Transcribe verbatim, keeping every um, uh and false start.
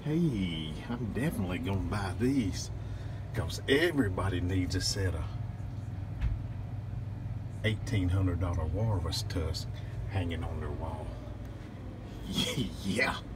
Hey, I'm definitely gonna buy these because everybody needs a set of eighteen hundred dollar Walrus Tusk hanging on their wall. Yeah.